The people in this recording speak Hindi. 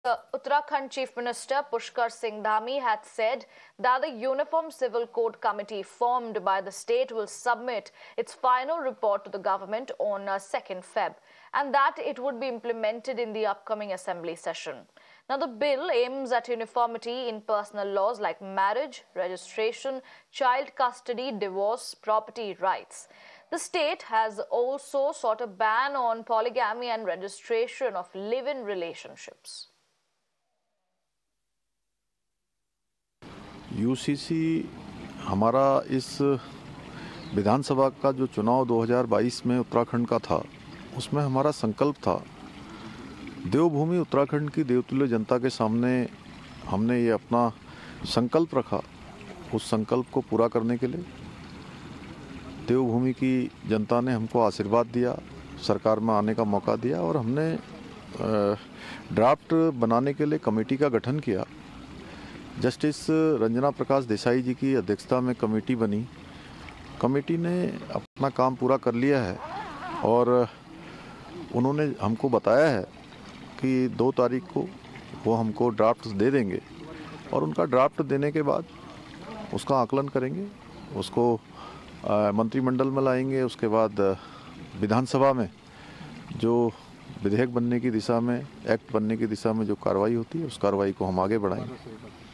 Uttarakhand Chief Minister Pushkar Singh Dhami had said that the Uniform Civil Code Committee formed by the state will submit its final report to the government on 2nd Feb and that it would be implemented in the upcoming assembly session. Now, the bill aims at uniformity in personal laws like marriage, registration, child custody, divorce, property rights. The state has also sought a ban on polygamy and registration of live-in relationships. UCC हमारा इस विधानसभा का जो चुनाव 2022 में उत्तराखंड का था, उसमें हमारा संकल्प था देवभूमि उत्तराखंड की देवतुल्य जनता के सामने हमने ये अपना संकल्प रखा। उस संकल्प को पूरा करने के लिए देवभूमि की जनता ने हमको आशीर्वाद दिया, सरकार में आने का मौका दिया और हमने ड्राफ्ट बनाने के लिए कमेटी का गठन किया। जस्टिस रंजना प्रकाश देसाई जी की अध्यक्षता में कमेटी बनी। कमेटी ने अपना काम पूरा कर लिया है और उन्होंने हमको बताया है कि 2 तारीख को वो हमको ड्राफ्ट दे देंगे और उनका ड्राफ्ट देने के बाद उसका आकलन करेंगे, उसको मंत्रिमंडल में लाएंगे। उसके बाद विधानसभा में जो विधेयक बनने की दिशा में, एक्ट बनने की दिशा में जो कार्रवाई होती है, उस कार्रवाई को हम आगे बढ़ाएंगे।